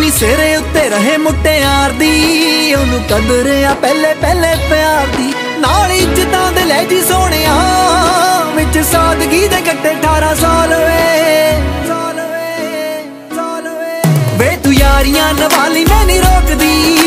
ਨੀ ਸਿਰੇ ਉੱਤੇ ਰਹੇ ਮੁਟਿਆਰ ਦੀ, ਉਹਨੂੰ ਕਦਰ ਆ ਪਹਿਲੇ ਪਹਿਲੇ ਪਿਆਰ ਦੀ। ਨਾਲ ਇੱਜ਼ਤਾਂ ਦੇ ਲੈ ਜੀ ਸੋਹਣਿਆ, ਵਿੱਚ ਸਾਦਗੀ ਦੇ ਕੱਟੇ 18 ਸਾਲ ਵੇ ਤੂੰ ਯਾਰੀਆਂ ਨਿਭਾ ਲਈ ਮੈਂ ਨਹੀਂ ਰੋਕਦੀ।